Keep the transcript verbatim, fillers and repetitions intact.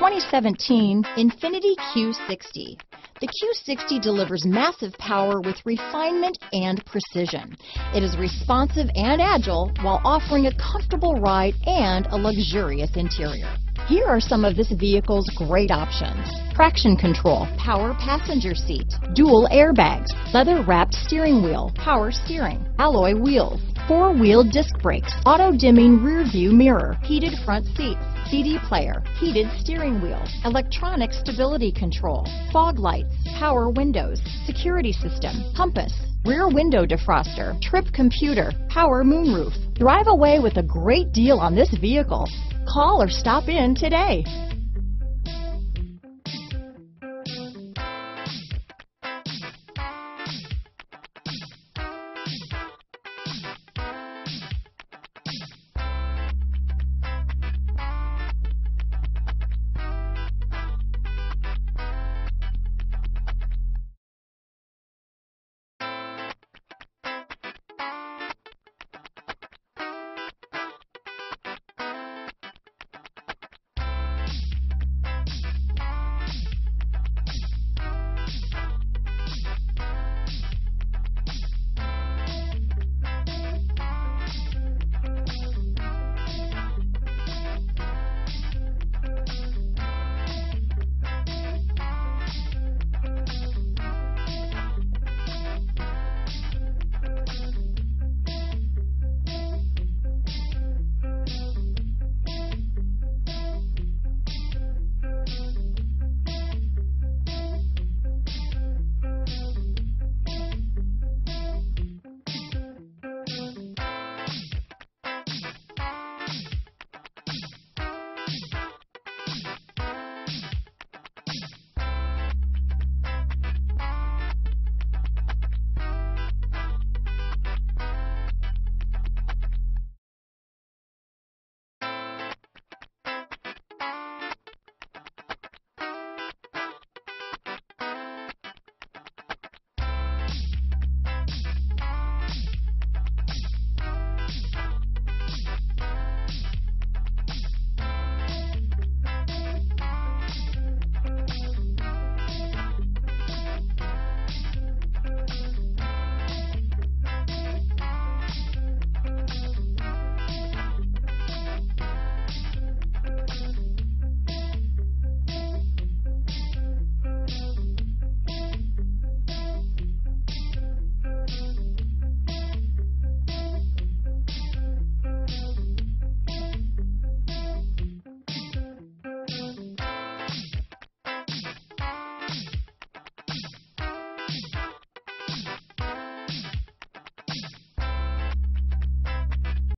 twenty seventeen Infiniti Q sixty. The Q sixty delivers massive power with refinement and precision. It is responsive and agile while offering a comfortable ride and a luxurious interior. Here are some of this vehicle's great options: traction control, power passenger seat, dual airbags, leather-wrapped steering wheel, power steering, alloy wheels, four-wheel disc brakes, auto-dimming rear-view mirror, heated front seats, C D player, heated steering wheel, electronic stability control, fog lights, power windows, security system, compass, rear window defroster, trip computer, power moonroof. Drive away with a great deal on this vehicle. Call or stop in today.